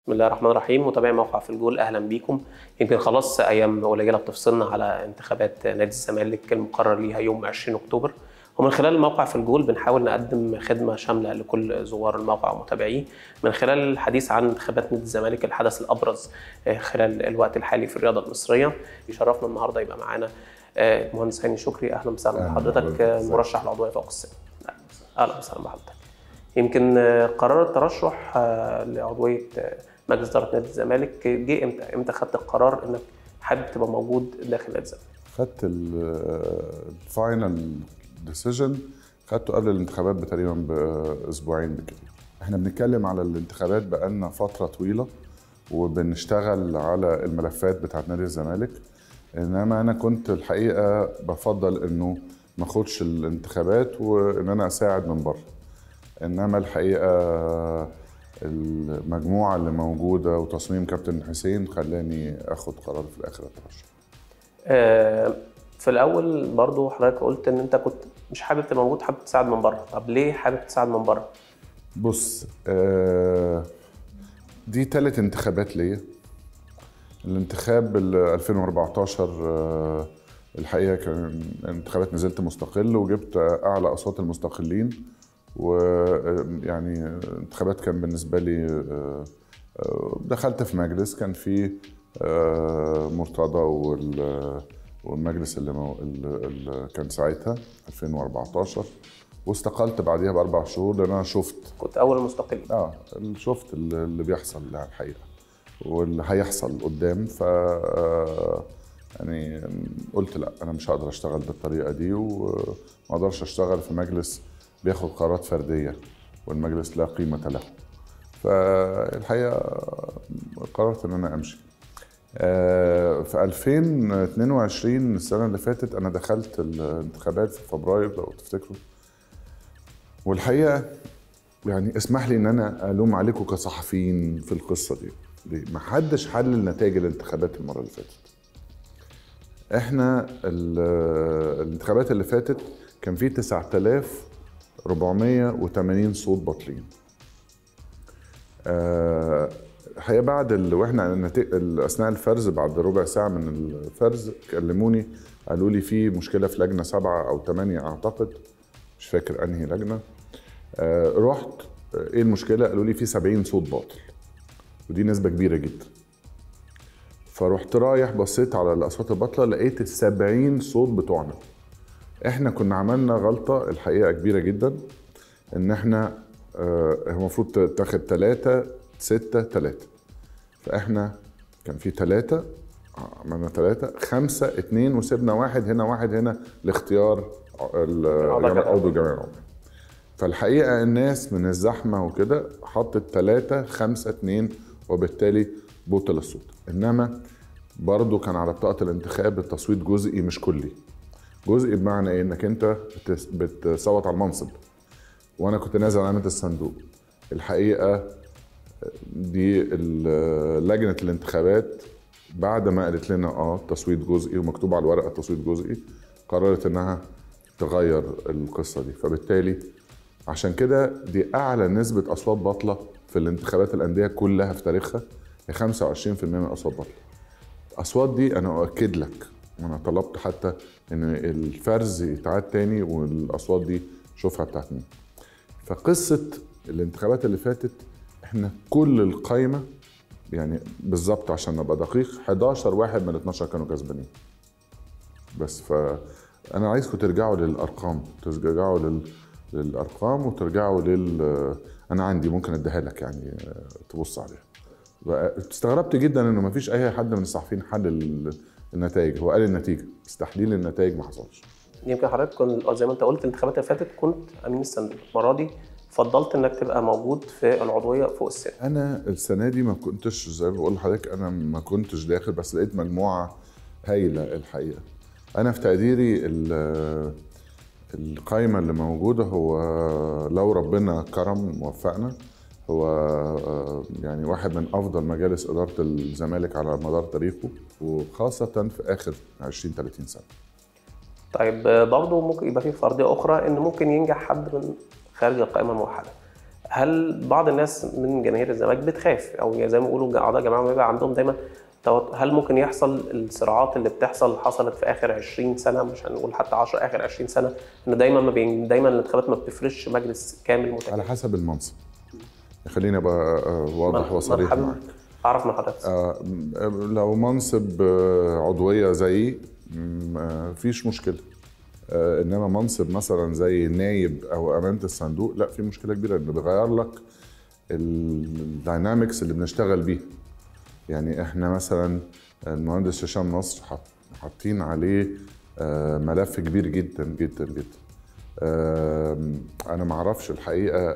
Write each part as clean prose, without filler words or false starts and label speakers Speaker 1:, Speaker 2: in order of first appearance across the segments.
Speaker 1: بسم الله الرحمن الرحيم. متابعي موقع في الجول اهلا بيكم. يمكن خلاص ايام قليله بتفصلنا على انتخابات نادي الزمالك المقرر ليها يوم 20 اكتوبر، ومن خلال الموقع في الجول بنحاول نقدم خدمه شامله لكل زوار الموقع ومتابعيه من خلال الحديث عن انتخابات نادي الزمالك الحدث الابرز خلال الوقت الحالي في الرياضه المصريه. يشرفنا النهارده يبقى معانا المهندس هاني شكري. اهلا وسهلا بحضرتك، مرشح العضويه فوق السن. اهلا وسهلا بحضرتك. يمكن قرار الترشح لعضويه مجلس اداره نادي الزمالك جه امتى خدت القرار انك حابب تبقى موجود داخل نادي الزمالك؟
Speaker 2: خدت الفاينل ديسيجن خدته قبل الانتخابات تقريبا باسبوعين بكده. احنا بنتكلم على الانتخابات بقالنا فتره طويله وبنشتغل على الملفات بتاعت نادي الزمالك، انما انا كنت الحقيقه بفضل انه ما اخدش الانتخابات وان انا اساعد من بره، انما الحقيقه المجموعه اللي موجوده وتصميم كابتن حسين خلاني اخد قرار في الاخر الترشح.
Speaker 1: في الاول برضو حضرتك قلت ان انت كنت مش حابب تبقى موجود، حابب تساعد من بره. طب ليه حابب تساعد من بره؟
Speaker 2: بص، دي ثالث انتخابات ليا. الانتخاب 2014 الحقيقه كان انتخابات نزلت مستقل وجبت اعلى اصوات المستقلين، ويعني انتخابات كان بالنسبه لي دخلت في مجلس كان فيه مرتضى والمجلس اللي كان ساعتها 2014، واستقلت بعديها ب4 شهور لان انا شفت
Speaker 1: كنت اول المستقلين.
Speaker 2: شفت اللي بيحصل الحقيقه واللي هيحصل قدام، ف يعني قلت لا، انا مش هقدر اشتغل بالطريقه دي، وما اقدرش اشتغل في مجلس بياخد قرارات فرديه والمجلس لا قيمه له. فالحقيقه قررت ان انا امشي. في 2022 السنه اللي فاتت انا دخلت الانتخابات في فبراير لو تفتكروا، والحقيقه يعني اسمح لي ان انا الوم عليكم كصحفيين في القصه دي. ما حدش حلل نتائج الانتخابات المره اللي فاتت. احنا الانتخابات اللي فاتت كان في 9480 صوت باطلين. الحقيقه بعد واحنا اثناء الفرز بعد ربع ساعه من الفرز كلموني قالوا لي في مشكله في لجنه 7 أو 8 اعتقد، مش فاكر انهي لجنه. رحت ايه المشكله؟ قالوا لي في 70 صوت باطل، ودي نسبه كبيره جدا. فرحت رايح بصيت على الاصوات الباطله لقيت ال70 صوت بتوعنا. احنا كنا عملنا غلطه الحقيقه كبيره جدا، ان احنا المفروض تاخد 3 6 3، فاحنا كان في 3 عملنا 3 5 2 وسيبنا واحد هنا واحد هنا لاختيار عضو الجمعيه العموميه. فالحقيقه الناس من الزحمه وكده حطت 3 5 2 وبالتالي بطل الصوت. انما برضو كان على بطاقه الانتخاب التصويت جزئي مش كلي. جزئي بمعنى ايه؟ انك انت بتصوت على المنصب وانا كنت نازل علامه الصندوق. الحقيقه دي لجنه الانتخابات بعد ما قالت لنا تصويت جزئي ومكتوب على الورقه تصويت جزئي، قررت انها تغير القصه دي. فبالتالي عشان كده دي اعلى نسبه اصوات باطله في الانتخابات الانديه كلها في تاريخها، 25% من الاصوات باطله. الاصوات دي انا اؤكد لك، وانا طلبت حتى ان الفرز يتعاد تاني والاصوات دي شوفها بتاعت مين. فقصه الانتخابات اللي فاتت احنا كل القايمه يعني بالظبط عشان نبقى دقيق 11 واحد من 12 كانوا كسبانين بس. فانا عايزكم ترجعوا للارقام، وترجعوا انا عندي ممكن اديها لك يعني تبص عليها. استغربت جدا انه ما فيش اي حد من الصحفيين حلل النتائج. هو قال النتيجه بس تحليل النتائج ما حصلش.
Speaker 1: يمكن حضرتك كنت زي ما انت قلت الانتخابات اللي فاتت كنت امين الصندوق، المره دي فضلت انك تبقى موجود في العضويه فوق السن.
Speaker 2: انا السنه دي ما كنتش زي ما بقول لحضرتك، انا ما كنتش داخل، بس لقيت مجموعه هايله الحقيقه. انا في تقديري القائمه اللي موجوده هو لو ربنا كرم ووفقنا هو يعني واحد من افضل مجالس اداره الزمالك على مدار تاريخه، وخاصه في اخر 20 30 سنه.
Speaker 1: طيب برضه ممكن يبقى في فرضيه اخرى ان ممكن ينجح حد من خارج القائمه الموحده. هل بعض الناس من جماهير الزمالك بتخاف، او زي ما بيقولوا اعضاء جماعه بيبقى عندهم دايما هل ممكن يحصل الصراعات اللي حصلت في اخر 20 سنه، مش هنقول حتى 10، اخر 20 سنه، ان دايما الانتخابات ما بتفرش مجلس كامل متكامل؟
Speaker 2: على حسب المنصب. خليني ابقى واضح وصريح معاك.
Speaker 1: اعرف من حضرتك.
Speaker 2: لو منصب عضويه زيي مفيش مشكله. انما منصب مثلا زي نايب او امانه الصندوق، لا، في مشكله كبيره، انه بيغير لك الداينامكس اللي بنشتغل بيه. يعني احنا مثلا المهندس هشام نصر حاطين عليه ملف كبير جدا جدا جدا. انا ما اعرفش الحقيقه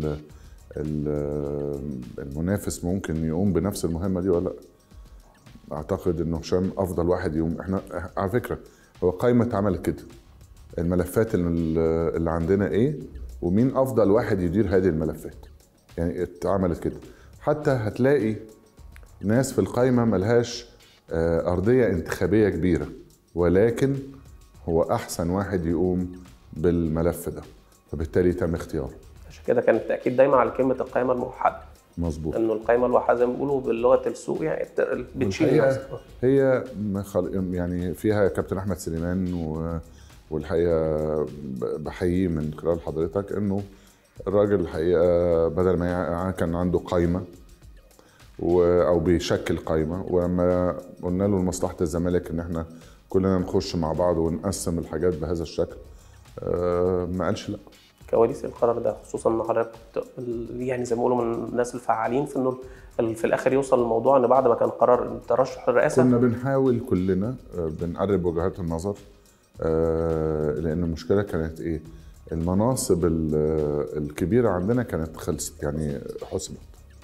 Speaker 2: المنافس ممكن يقوم بنفس المهمه دي ولا لا. اعتقد انه هشام افضل واحد يقوم. احنا على فكره هو قائمه اتعملت كده، الملفات اللي عندنا ايه، ومين افضل واحد يدير هذه الملفات، يعني اتعملت كده. حتى هتلاقي ناس في القائمه ملهاش ارضيه انتخابيه كبيره، ولكن هو احسن واحد يقوم بالملف ده، فبالتالي تم اختياره.
Speaker 1: عشان كده كان التاكيد دايما على كلمه القائمه الموحده.
Speaker 2: مظبوط.
Speaker 1: انه القائمه الواحده زي ما بيقولوا بلغه السوق يعني بتشيل
Speaker 2: هي يعني فيها كابتن احمد سليمان، والحقيقه بحييه من خلال حضرتك انه الراجل الحقيقه بدل ما كان عنده قائمه او بيشكل قائمه، ولما قلنا له لمصلحه الزمالك ان احنا كلنا نخش مع بعض ونقسم الحاجات بهذا الشكل، ما قالش لا.
Speaker 1: كواليس القرار ده، خصوصا ان حضرتك يعني زي ما بيقولوا من الناس الفعالين في انه في الاخر يوصل الموضوع ان بعد ما كان قرار الترشح للرئاسه
Speaker 2: كنا بنحاول كلنا بنقرب وجهات النظر، لان المشكله كانت ايه؟ المناصب الكبيره عندنا كانت خلصت، يعني حسمت.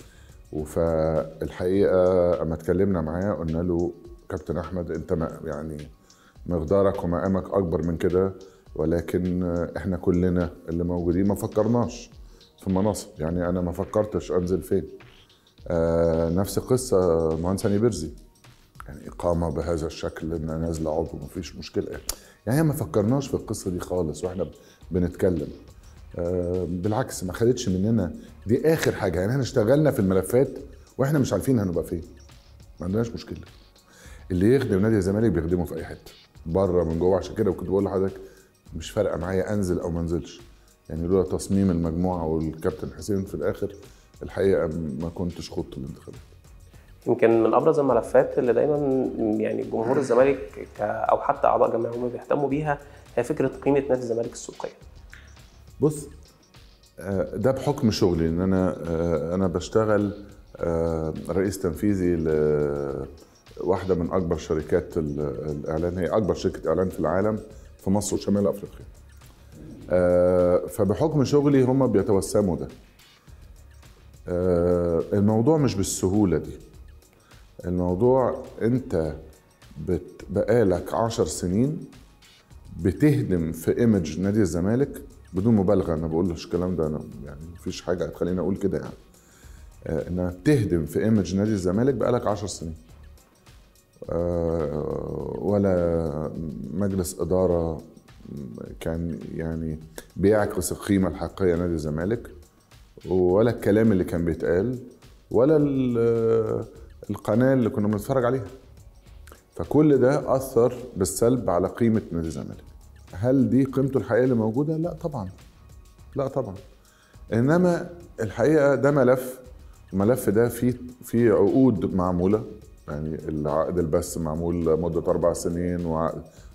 Speaker 2: فالحقيقه اما اتكلمنا معاه قلنا له كابتن احمد، انت يعني مقدارك ومقامك اكبر من كده، ولكن احنا كلنا اللي موجودين ما فكرناش في مناصب. يعني انا ما فكرتش انزل فين. نفس قصه مهندس هاني برزي، يعني اقامه بهذا الشكل ان نازله عضو ما فيش مشكله، يعني ما فكرناش في القصه دي خالص واحنا بنتكلم. بالعكس، ما خدتش مننا دي اخر حاجه. يعني احنا اشتغلنا في الملفات واحنا مش عارفين هنبقى فين، ما عندناش مشكله. اللي يخدم نادي الزمالك بيخدمه في اي حته بره من جوه. عشان كده كنت بقول لحضرتك مش فارقه معايا انزل او ما انزلش، يعني لولا تصميم المجموعه والكابتن حسين في الاخر الحقيقه ما كنتش خضت الانتخابات.
Speaker 1: يمكن من ابرز الملفات اللي دايما يعني جمهور الزمالك او حتى اعضاء جمعيه هم بيهتموا بيها هي فكره قيمه نادي الزمالك السوقيه.
Speaker 2: بص، ده بحكم شغلي ان انا بشتغل رئيس تنفيذي لواحده من اكبر شركات الاعلان، هي اكبر شركه اعلان في العالم في مصر وشمال افريقيا. فبحكم شغلي هم بيتوسموا ده. الموضوع مش بالسهوله دي. الموضوع انت بقالك 10 سنين بتهدم في ايمج نادي الزمالك، بدون مبالغه، انا بقولش الكلام ده، انا يعني مفيش حاجه هتخليني اقول كده، يعني انها بتهدم في ايمج نادي الزمالك بقالك 10 سنين. ولا مجلس اداره كان يعني بيعكس القيمه الحقيقيه لنادي الزمالك، ولا الكلام اللي كان بيتقال، ولا القناه اللي كنا بنتفرج عليها. فكل ده اثر بالسلب على قيمه نادي الزمالك. هل دي قيمته الحقيقيه اللي موجوده؟ لا طبعا، لا طبعا. انما الحقيقه ده الملف ده فيه عقود معموله، يعني العقد البث معمول مده 4 سنين،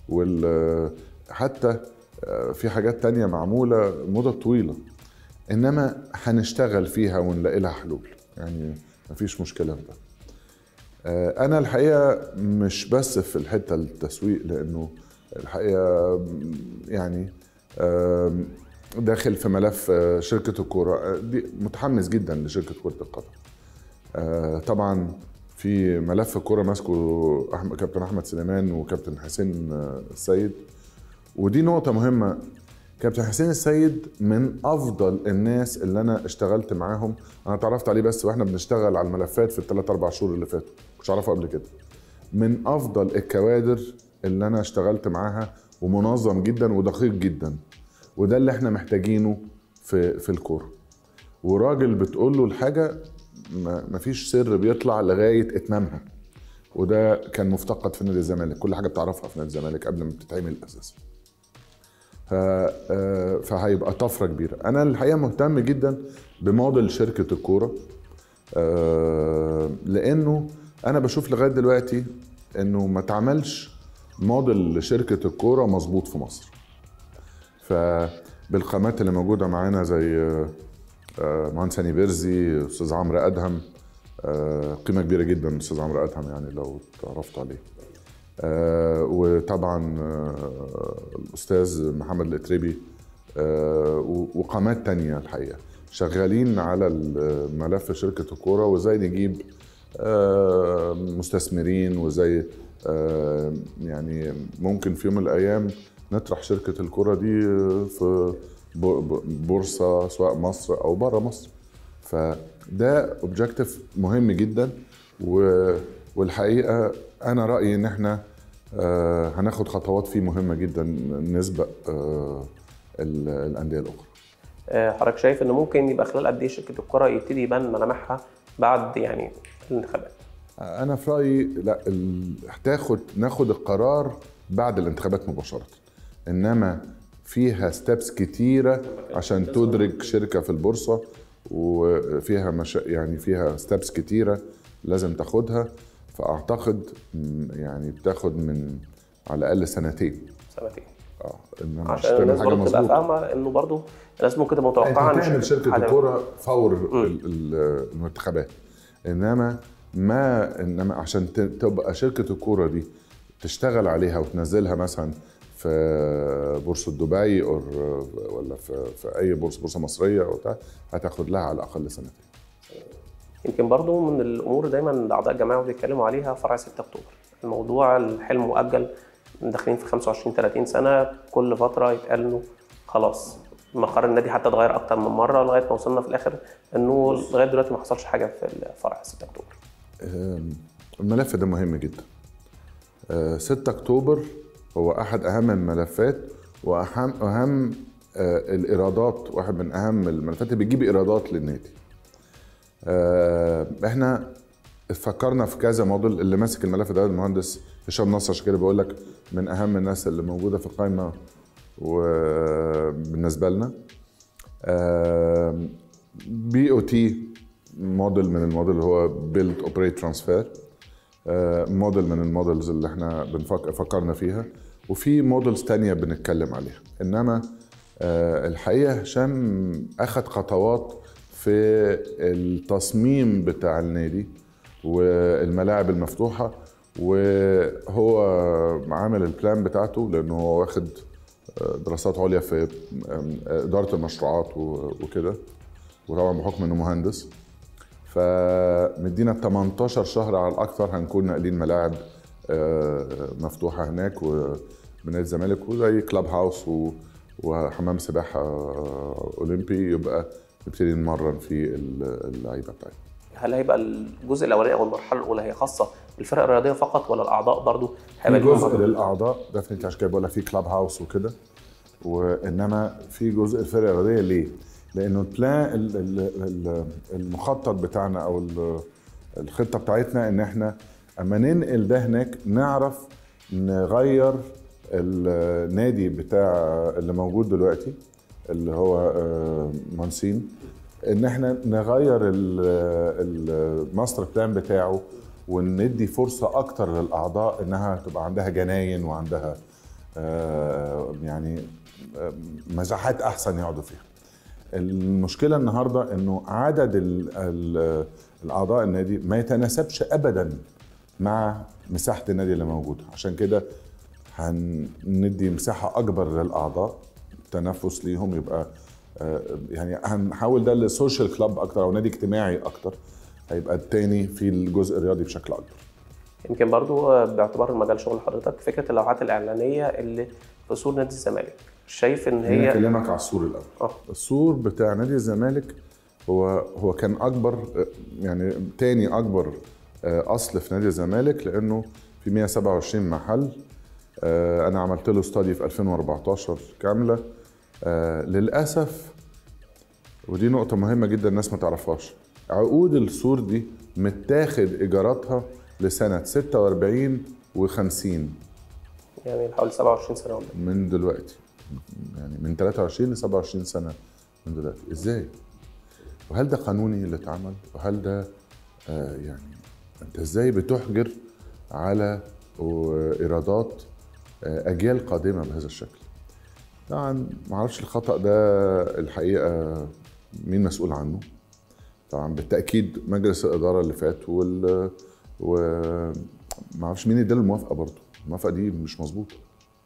Speaker 2: حتى في حاجات تانية معموله مده طويله، انما هنشتغل فيها ونلاقي لها حلول، يعني مفيش مشكله في ده. انا الحقيقه مش بس في الحته التسويق، لانه الحقيقه يعني داخل في ملف شركه الكوره دي، متحمس جدا لشركه كره القدم. طبعا في ملف الكوره ماسكه كابتن احمد سليمان وكابتن حسين السيد، ودي نقطه مهمه. كابتن حسين السيد من افضل الناس اللي انا اشتغلت معاهم. انا اتعرفت عليه بس واحنا بنشتغل على الملفات في ال3-4 شهور اللي فاتوا، مش عارفه قبل كده. من افضل الكوادر اللي انا اشتغلت معاها، ومنظم جدا ودقيق جدا، وده اللي احنا محتاجينه في الكوره. وراجل بتقول له الحاجه مفيش سر بيطلع لغايه اتمامها، وده كان مفتقد في نادي الزمالك. كل حاجه بتعرفها في نادي الزمالك قبل ما بتتعمل اساسا. فهيبقى طفره كبيره. انا الحقيقه مهتم جدا بموديل شركه الكوره، لانه انا بشوف لغايه دلوقتي انه ما اتعملش موديل لشركه الكوره مظبوط في مصر. فبالقامات اللي موجوده معانا زي مهندس هاني بيرزي، استاذ عمرو ادهم، قيمه كبيره جدا استاذ عمرو ادهم يعني لو تعرفت عليه، وطبعا الاستاذ محمد الاتربي، وقامات تانية الحقيقه شغالين على ملف شركه الكوره، وازاي نجيب مستثمرين، وازاي يعني ممكن في يوم من الايام نطرح شركه الكوره دي في بورصه سواء مصر او بره مصر. فده اوبجيكتيف مهم جدا، والحقيقه انا رايي ان احنا هناخد خطوات فيه مهمه جدا نسبق الانديه الاخرى.
Speaker 1: حضرتك شايف ان ممكن يبقى خلال قد ايه شركه الكره يبتدي يبان ملامحها بعد يعني الانتخابات؟
Speaker 2: انا في رايي لا، ناخد القرار بعد الانتخابات مباشره، انما فيها ستيبس كتيره عشان تدرك شركه في البورصه، وفيها يعني فيها ستيبس كتيره لازم تاخدها. فاعتقد يعني بتاخد من على الاقل سنتين.
Speaker 1: انما عشان الناس برضه تبقى فاهمه انه برضه الناس ممكن تبقى متوقعه
Speaker 2: ان تعمل شركه الكوره فور الانتخابات، انما عشان تبقى شركه الكوره دي تشتغل عليها وتنزلها مثلا في بورصه دبي ولا في اي بورصه مصريه او بتاع، هتاخد لها على الاقل سنتين.
Speaker 1: يمكن برضو من الامور دايما اعضاء الجمعيه بيتكلموا عليها فرع 6 اكتوبر. الموضوع الحلم مؤجل، داخلين في 25 30 سنه، كل فتره يتقال انه خلاص مقر النادي حتى اتغير اكتر من مره لغايه ما وصلنا في الاخر انه لغايه دلوقتي ما حصلش حاجه في الفرع 6 اكتوبر.
Speaker 2: الملف ده مهم جدا. 6 اكتوبر هو احد اهم الملفات واهم الايرادات، واحد من اهم الملفات اللي بتجيب ايرادات للنادي. احنا فكرنا في كذا موديل. اللي ماسك الملف ده المهندس هشام نصر، عشان كده بقول لك من اهم الناس اللي موجوده في القائمه وبالنسبه لنا. BOT موديل من الموديل اللي هو بيلد اوبريت ترانسفير، موديل من الموديلز اللي احنا فكرنا فيها، وفي موديلز تانية بنتكلم عليها. انما الحقيقه هشام اخذ خطوات في التصميم بتاع النادي والملاعب المفتوحه، وهو عامل البلان بتاعته لانه هو واخد دراسات عليا في اداره المشروعات وكده، وطبعا بحكم انه مهندس. فمدينا 18 شهر على الاكثر هنكون ناقلين ملاعب مفتوحه هناك وبنادي الزمالك، وزي كلاب هاوس وحمام سباحه اولمبي، يبقى نبتدي نمرن في اللعيبه بتاعتنا.
Speaker 1: هل هيبقى الجزء الاولاني او المرحله الاولى هي خاصه بالفرق الرياضيه فقط، ولا الاعضاء برضو
Speaker 2: هيبقى في جزء للاعضاء ديفنتلي؟ عشان كده بقول لك في كلاب هاوس وكده، وانما في جزء الفرق الرياضيه. ليه؟ لانه البلان المخطط بتاعنا او الخطه بتاعتنا ان احنا اما ننقل ده هناك نعرف نغير النادي بتاع اللي موجود دلوقتي اللي هو مانسين، ان احنا نغير الماستر بلان بتاعه وندي فرصه اكتر للاعضاء انها تبقى عندها جناين وعندها يعني مساحات احسن يقعدوا فيها. المشكله النهارده انه عدد الاعضاء النادي ما يتناسبش ابدا مع مساحه النادي اللي موجوده، عشان كده هندي مساحه اكبر للاعضاء، تنفس ليهم، يبقى يعني هنحاول ده للسوشيال كلاب اكتر او نادي اجتماعي اكتر، هيبقى التاني في الجزء الرياضي بشكل اكبر.
Speaker 1: يمكن برضو باعتبار المجال شغل حضرتك، فكره اللوحات الاعلانيه اللي في سور نادي الزمالك، شايف ان هي
Speaker 2: اكلمك على السور الاول. السور بتاع نادي الزمالك هو كان اكبر، يعني تاني اكبر اصل في نادي الزمالك، لانه في 127 محل. انا عملت له ستادي في 2014 كامله. للاسف ودي نقطة مهمة جدا الناس ما تعرفهاش. عقود السور دي متاخد إيجاراتها لسنة 46 و50،
Speaker 1: يعني حوالي 27 سنة ولا
Speaker 2: من دلوقتي، يعني من 23 ل 27 سنة من دلوقتي. إزاي؟ وهل ده قانوني اللي اتعمل؟ وهل ده يعني أنت إزاي بتحجر على إيرادات أجيال قادمة بهذا الشكل؟ طبعا معرفش الخطأ ده الحقيقة مين مسؤول عنه. طبعا بالتأكيد مجلس الإدارة اللي فات ومعرفش مين اداله الموافقة برضه، الموافقة دي مش مظبوطة.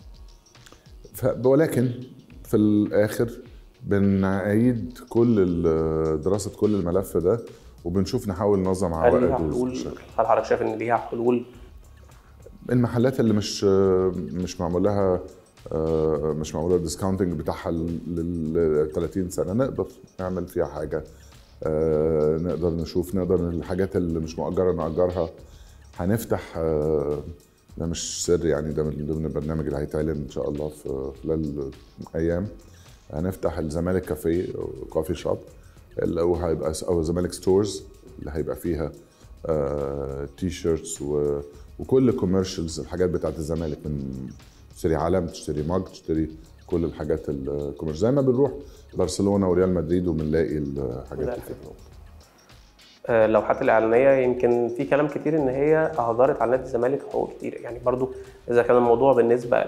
Speaker 2: ولكن في الآخر بنعيد كل دراسة كل الملف ده وبنشوف نحاول ننظم عوائد.
Speaker 1: هل حضرتك شايف ان ليها حلول؟
Speaker 2: المحلات اللي مش معمول لها مش معموله الديسكاونتنج بتاعها لل 30 سنه نقدر نعمل فيها حاجه، نقدر نشوف الحاجات اللي مش مؤجره نأجرها. هنفتح ده مش سر يعني، ده من ضمن البرنامج اللي هيتعلن ان شاء الله في خلال ايام. هنفتح الزمالك كافيه كوفي شوب اللي هو هيبقى او الزمالك ستورز اللي هيبقى فيها تي شيرتس وكل كوميرشلز، الحاجات بتاعت الزمالك، من تشتري علم، تشتري ماج، تشتري كل الحاجات الكوميرشال زي ما بنروح برشلونه وريال مدريد وبنلاقي الحاجات دي.
Speaker 1: اللوحات الاعلانيه يمكن في كلام كتير ان هي اهدرت على نادي الزمالك حقوق كتير، يعني برضو اذا كان الموضوع بالنسبه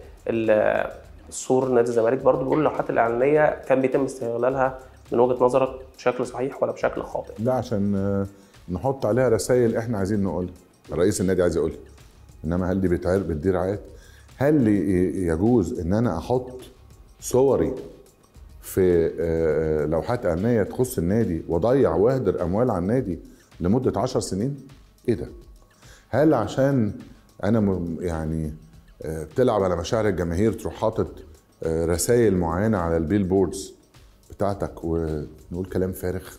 Speaker 1: للسور نادي الزمالك برضو بيقول اللوحات الاعلانيه كان بيتم استغلالها من وجهه نظرك بشكل صحيح ولا بشكل خاطئ؟
Speaker 2: لا، عشان نحط عليها رسائل احنا عايزين نقولها، رئيس النادي عايز يقولها، انما هل دي بتدي رعايات؟ هل يجوز ان انا احط صوري في لوحات اعلانيه تخص النادي واضيع واهدر اموال على النادي لمده 10 سنين؟ ايه ده؟ هل عشان انا يعني بتلعب على مشاعر الجماهير تروح حاطط رسائل معينه على البيل بوردز بتاعتك ونقول كلام فارغ؟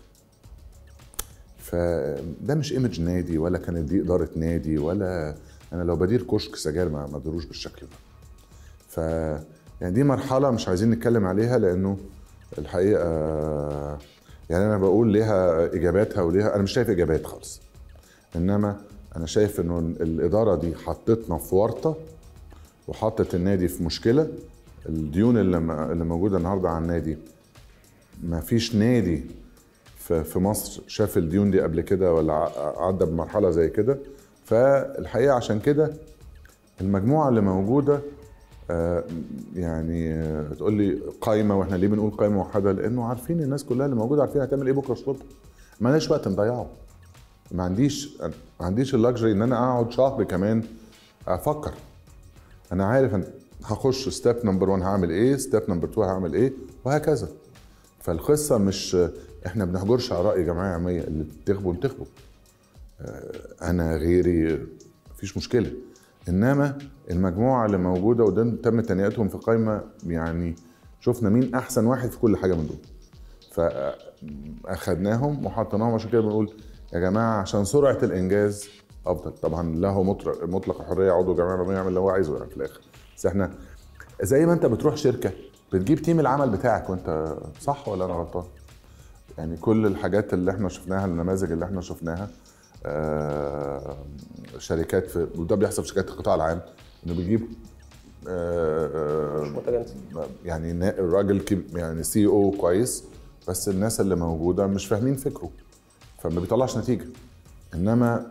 Speaker 2: فده مش ايمج نادي، ولا كانت دي اداره نادي، ولا انا لو بدير كشك سجاير ما اديروش بالشكل ده. ف يعني دي مرحله مش عايزين نتكلم عليها، لانه الحقيقه يعني انا بقول ليها اجاباتها وليها، انا مش شايف اجابات خالص، انما انا شايف انه الاداره دي حطتنا في ورطه وحطت النادي في مشكله. الديون اللي موجوده النهارده على النادي، ما فيش نادي في مصر شاف الديون دي قبل كده ولا عدى بمرحله زي كده. فالحقيقه عشان كده المجموعه اللي موجوده يعني تقول لي قايمه، واحنا ليه بنقول قايمه موحده؟ لانه عارفين الناس كلها اللي موجوده عارفين هتعمل ايه بكره الصبح. ما لناش وقت نضيعه. ما عنديش اللكجري ان انا اقعد شهر كمان افكر. انا عارف ان هخش ستيب نمبر 1 هعمل ايه، ستيب نمبر 2 هعمل ايه، وهكذا. فالقصه مش احنا بنهجرش اراء جماعيه عاميه، اللي تغبوا انتخبوا، انا غيري مفيش مشكله، انما المجموعه اللي موجوده وده تم تنقيتهم في قائمه، يعني شفنا مين احسن واحد في كل حاجه من دول، فاخدناهم وحطيناهم. عشان كده بنقول يا جماعه عشان سرعه الانجاز افضل. طبعا له مطلق الحريه، عضو جمعيه عموميه يعمل اللي هو عايزه يعني في الاخر، بس احنا زي ما انت بتروح شركه بتجيب تيم العمل بتاعك، وانت صح ولا انا غلطان؟ يعني كل الحاجات اللي احنا شفناها، النماذج اللي احنا شفناها شركات وده بيحصل في شركات القطاع العام، انه بيجيب
Speaker 1: مش متجانس،
Speaker 2: يعني الراجل يعني سي او كويس، بس الناس اللي موجوده مش فاهمين فكره فما بيطلعش نتيجه. انما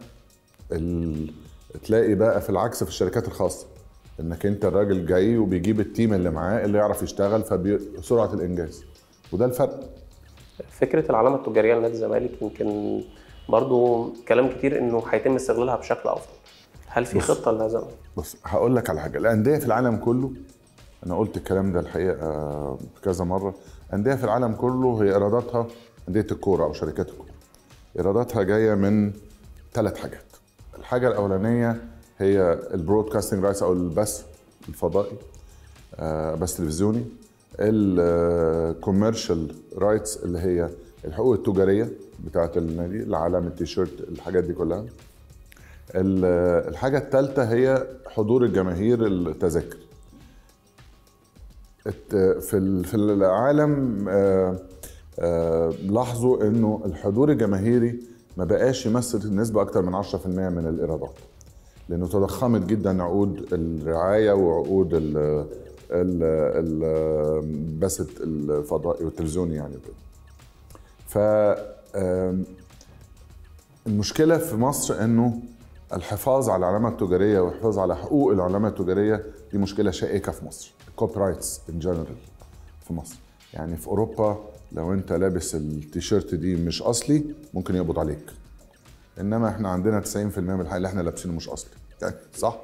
Speaker 2: تلاقي بقى في العكس في الشركات الخاصه، انك انت الراجل جاي وبيجيب التيم اللي معاه اللي يعرف يشتغل فبسرعه الانجاز، وده الفرق.
Speaker 1: فكره العلامه التجاريه لنادي الزمالك يمكن برضو كلام كتير انه هيتم استغلالها بشكل افضل. هل في خطه لهذا؟
Speaker 2: بص هقول لك على حاجه. الانديه في العالم كله، انا قلت الكلام ده الحقيقه كذا مره، انديه في العالم كله هي ايراداتها، انديه الكوره او شركات الكوره ايراداتها جايه من 3 حاجات. الحاجه الاولانيه هي البرودكاستنج رايتس او البث الفضائي، بث تلفزيوني. الكوميرشال رايتس اللي هي الحقوق التجاريه بتاعه النادي، العلم، التيشيرت، الحاجات دي كلها. الحاجه الثالثه هي حضور الجماهير، التذاكر. في العالم لاحظوا انه الحضور الجماهيري ما بقاش يمثل النسبه اكتر من 10% من الايرادات، لانه تضخمت جدا عقود الرعايه وعقود البث الفضائي والتلفزيوني يعني كده. ف المشكله في مصر انه الحفاظ على العلامه التجاريه والحفاظ على حقوق العلامه التجاريه دي مشكله شائكه في مصر. الكوبي رايتس ان جنرال في مصر، يعني في اوروبا لو انت لابس التيشيرت دي مش اصلي ممكن يقبض عليك، انما احنا عندنا 90% من الحاجه اللي احنا لابسينه مش اصلي، يعني صح؟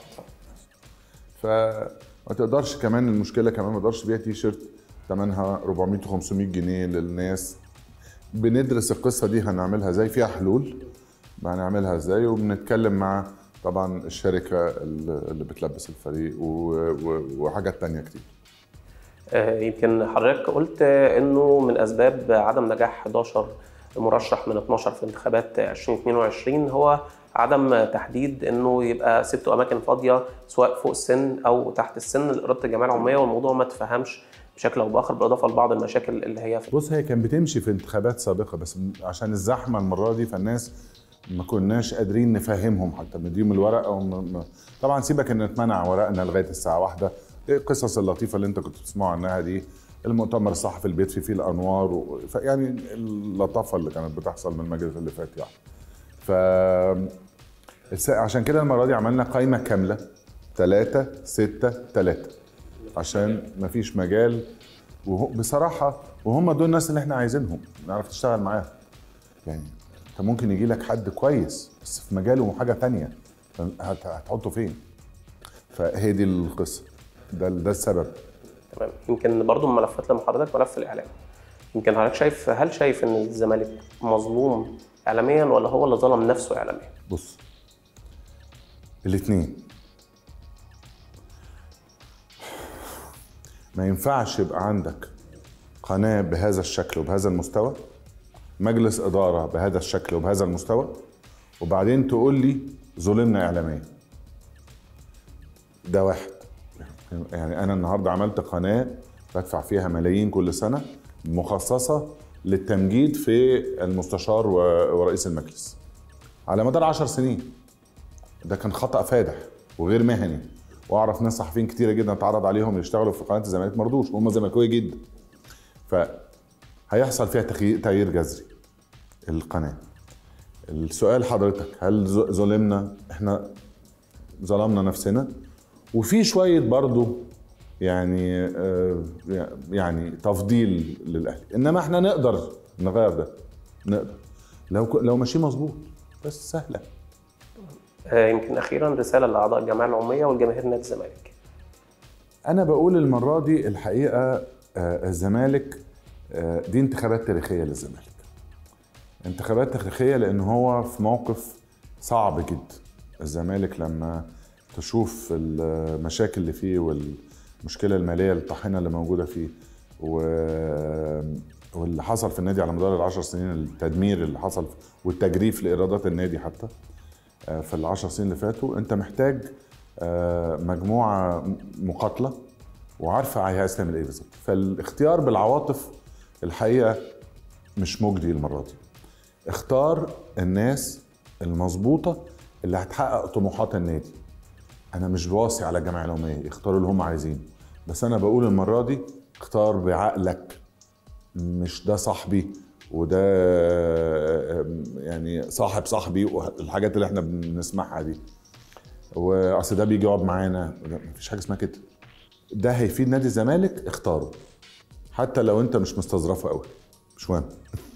Speaker 2: فما تقدرش كمان، المشكله كمان ما تقدرش تبيع تيشيرت ثمنها 400 و500 جنيه للناس. بندرس القصه دي هنعملها ازاي، فيها حلول هنعملها ازاي، وبنتكلم مع طبعا الشركه اللي بتلبس الفريق وحاجات تانية كتير.
Speaker 1: يمكن حضرتك قلت انه من اسباب عدم نجاح 11 مرشح من 12 في انتخابات 2022 هو عدم تحديد انه يبقى 6 اماكن فاضيه سواء فوق السن او تحت السن لاراده الجمعيه العموميه، والموضوع ما تفهمش بشكل او باخر بالاضافه لبعض المشاكل اللي هي
Speaker 2: بص، هي كان بتمشي في انتخابات سابقه بس عشان الزحمه المره دي فالناس ما كناش قادرين نفهمهم حتى نديهم الورق طبعا سيبك ان اتمنع ورقنا لغايه الساعه 1. القصص اللطيفه اللي انت كنت بتسمعوا عنها دي، المؤتمر الصحفي اللي بيطفي فيه الانوار يعني اللطافه اللي كانت بتحصل من المجلس اللي فات يعني. عشان كده المره دي عملنا قائمه كامله 3 6 3 عشان ما فيش مجال، بصراحه وهم دول الناس اللي احنا عايزينهم نعرف نشتغل معاهم. يعني انت ممكن يجي لك حد كويس بس في مجاله وحاجه ثانيه، هتحطه فين؟ فهي دي القصه، ده السبب.
Speaker 1: تمام. يمكن برضو من ملفات لما حضرتك ملف الاعلام، يمكن حضرتك هل شايف ان الزمالك مظلوم اعلاميا ولا هو اللي ظلم نفسه اعلاميا؟
Speaker 2: بص، الاثنين. ما ينفعش يبقى عندك قناه بهذا الشكل وبهذا المستوى، مجلس اداره بهذا الشكل وبهذا المستوى، وبعدين تقول لي ظلمنا اعلاميا. ده واحد. يعني انا النهارده عملت قناه بدفع فيها ملايين كل سنه مخصصه للتمجيد في المستشار ورئيس المجلس على مدار 10 سنين. ده كان خطأ فادح وغير مهني، واعرف ناس صحفيين كتيره جدا اتعرض عليهم يشتغلوا في قناه الزمالك ما رضوش وهم زملكاويه جدا. فهيحصل فيها تغيير جذري القناه. السؤال حضرتك، هل ظلمنا؟ احنا ظلمنا نفسنا، وفي شويه برضو يعني تفضيل للاهلي، انما احنا نقدر نغير ده، نقدر لو ماشيين مظبوط، بس سهله.
Speaker 1: يمكن اخيرا رساله لاعضاء الجمعيه العموميه والجماهير نادي الزمالك.
Speaker 2: انا بقول المره دي الحقيقه الزمالك دي انتخابات تاريخيه للزمالك. انتخابات تاريخيه لان هو في موقف صعب جدا. الزمالك لما تشوف المشاكل اللي فيه والمشكله الماليه الطاحنه اللي موجوده فيه واللي حصل في النادي على مدار ال10 سنين، التدمير اللي حصل والتجريف لايرادات النادي حتى في ال10 سنين اللي فاتوا، انت محتاج مجموعه مقاتله وعارفه عايزه تعمل ايه بالظبط. فالاختيار بالعواطف الحقيقه مش مجدي المره دي. اختار الناس المظبوطه اللي هتحقق طموحات النادي. انا مش بواصي على الجمعيه العموميه يختاروا اللي هم عايزينه، بس انا بقول المره دي اختار بعقلك، مش ده صاحبي وده يعني صاحب صاحبي والحاجات اللي احنا بنسمعها دي، واصل ده بيجي يقعد معانا. مفيش حاجه اسمها كده. ده هيفيد نادي الزمالك، اختاره حتى لو انت مش مستظرفه قوي، مش مهم.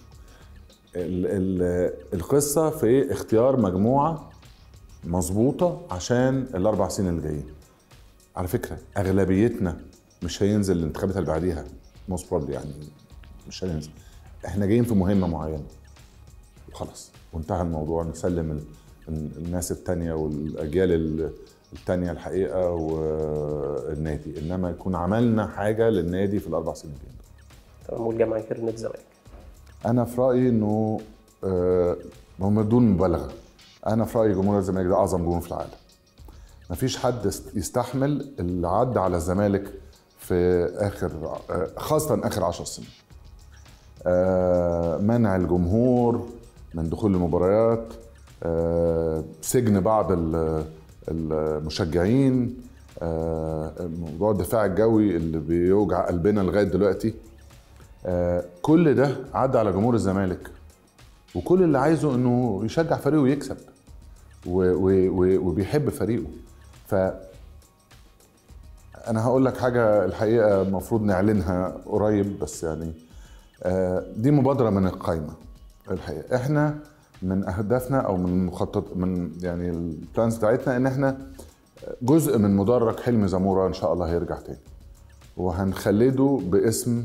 Speaker 2: القصه في اختيار مجموعه مظبوطه عشان ال4 سنين اللي جايين. على فكره اغلبيتنا مش هينزل الانتخابات اللي بعديها موست بروبلي، يعني مش هننزل. احنا جايين في مهمه معينه وخلاص وانتهى الموضوع. نسلم الناس التانية والاجيال التانية الحقيقه والنادي، انما يكون عملنا حاجه للنادي في ال4 سنين الجايين.
Speaker 1: تمام. والجماهير نادي الزمالك،
Speaker 2: انا في رايي انه هم بدون مبالغه، انا في رايي جمهور الزمالك ده اعظم جمهور في العالم. مفيش حد يستحمل اللي عدى على الزمالك في اخر خاصه اخر 10 سنين. منع الجمهور من دخول المباريات، سجن بعض المشجعين، موضوع الدفاع الجوي اللي بيوجع قلبنا لغايه دلوقتي. كل ده عدى على جمهور الزمالك، وكل اللي عايزه انه يشجع فريقه ويكسب وبيحب فريقه. ف انا هقول لك حاجه الحقيقه المفروض نعلنها قريب، بس يعني دي مبادره من القايمه. الحقيقه احنا من اهدافنا او من مخطط من يعني البلانز بتاعتنا ان احنا جزء من مدرج حلمي زموره ان شاء الله هيرجع تاني، وهنخلده باسم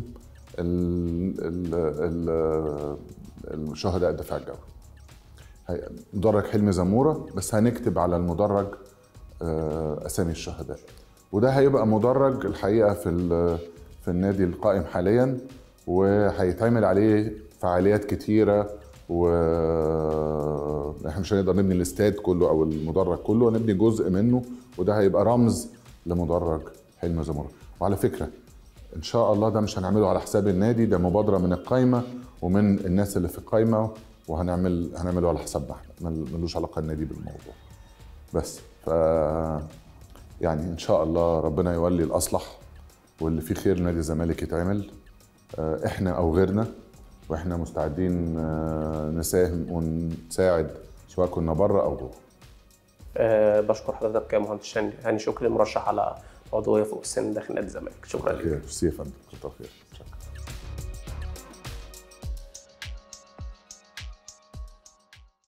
Speaker 2: الشهداء الدفاع الجوي. مدرج حلمي زموره، بس هنكتب على المدرج اسامي الشهداء، وده هيبقى مدرج الحقيقه في النادي القائم حاليا، وهيتعمل عليه فعاليات كتيره، واحنا مش هنقدر نبني الاستاد كله او المدرج كله، هنبني جزء منه، وده هيبقى رمز لمدرج حلمي زموره. وعلى فكره ان شاء الله ده مش هنعمله على حساب النادي، ده مبادره من القايمه ومن الناس اللي في القايمه، هنعمله على حسابنا احنا، ملوش علاقه النادي بالموضوع. بس يعني ان شاء الله ربنا يولي الاصلح، واللي فيه خير نادي الزمالك يتعمل، احنا او غيرنا، واحنا مستعدين نساهم ونساعد سواء كنا بره او جوه.
Speaker 1: بشكر حضرتك يا مهندس هاني شكري، مرشح على عضويه فوق السن داخل نادي الزمالك. شكرا لك.
Speaker 2: ميرسي يا فندم، كتر خير.